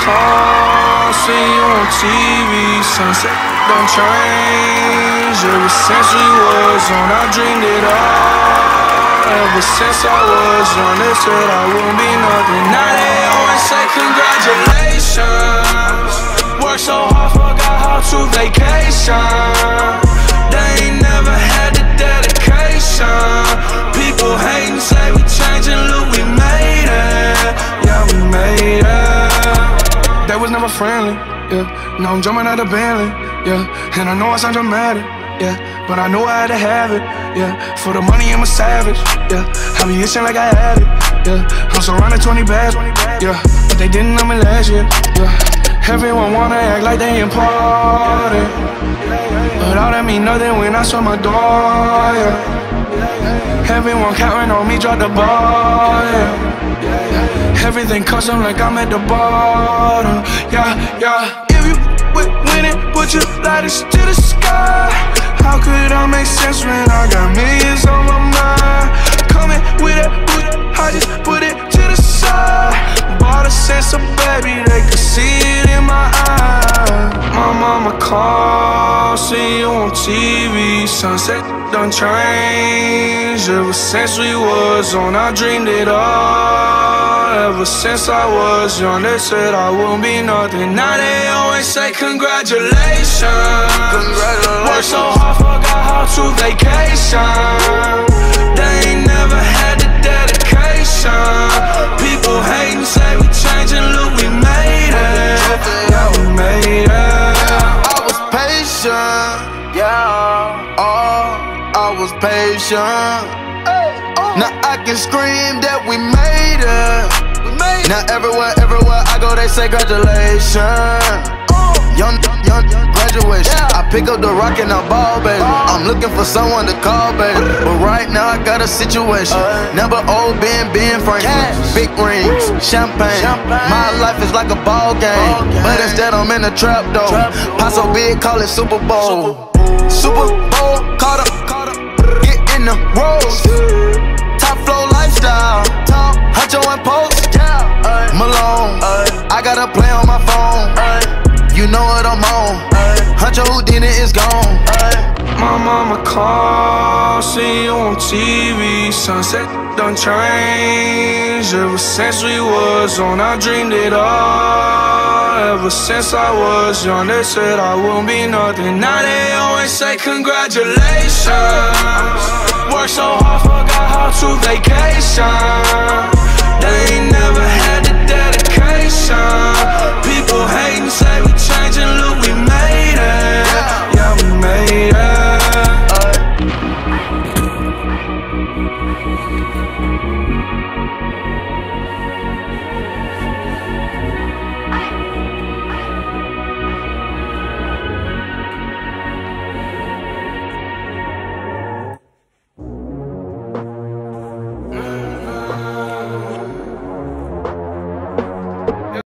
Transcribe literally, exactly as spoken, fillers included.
call, see you on T V. Sunset don't change. Ever since we was on, I dreamed it all. Ever since I was young, they said I wouldn't be nothing. Now they always say congratulations. Worked so hard, forgot how to vacation. They ain't never had the dedication. People hating, say we changing, look, we made it. Yeah, we made it. They was never friendly, yeah. Now I'm jumping out of Bentley, yeah. And I know I sound dramatic, yeah, but I know I had to have it, yeah. For the money, I'm a savage, yeah. I be itching like I had it, yeah. I'm surrounded twenty bags, yeah. But they didn't know me last year, yeah. Everyone wanna act like they important, but all that mean nothing when I saw my door, yeah. Everyone counting on me, drop the ball, yeah. Everything custom like I'm at the bottom, yeah, yeah. If you with winning, put your lighters to the sky. How could I make sense when I got millions on my mind? Coming with it, with it, I just put it to the side. Bought a sense of baby, they could see it in my eyes. My mama called, see you on T V. Sunset done changed. Ever since we was on, I dreamed it all. Ever since I was young, they said I wouldn't be nothing. Now they always say congratulations. Congratulations. Worked so hard, forgot how to vacation. They ain't never had the dedication. People hating, say we changing, look, we made it. Yeah, we made it. I was patient, yeah. Oh, I was patient. Now I can scream that we made it. Now everywhere, everywhere I go, they say congratulations. Young, young, graduation. I pick up the rock and I ball, baby. I'm looking for someone to call, baby. But right now I got a situation. Never old Ben, Ben Franklin. Big rings, champagne. My life is like a ball game, but instead I'm in a trap though. Pot so big, call it Super Bowl. Super Bowl, caught up, get in the rolls. Top flow lifestyle, Huncho and Post. Malone, I got a play on my phone. You know what I'm on. Huncho Houdini is gone. My mama called, see you on T V. Sunset done changed. Ever since we was on, I dreamed it all. Ever since I was young, they said I wouldn't be nothing. Now they always say congratulations. Worked so hard, forgot how to vacation. They ain't never had